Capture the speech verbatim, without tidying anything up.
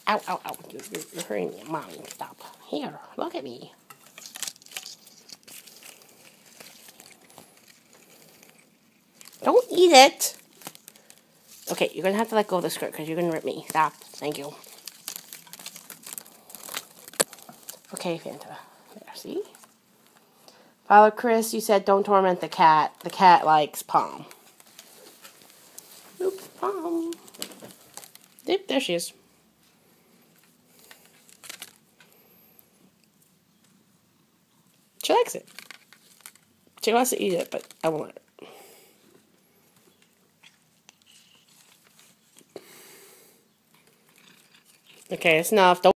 Ow, ow, ow. You're, you're, you're hurting me. Mommy, stop. Here, look at me. Don't eat it. Okay, you're going to have to let go of the skirt because you're going to rip me. Stop. Thank you. Okay, Fanta. There, see? Father Chris, you said don't torment the cat. The cat likes Palm. Oops, Palm. Yep, there she is. She likes it. She wants to eat it, but I won't let her. Okay, it's enough. Don't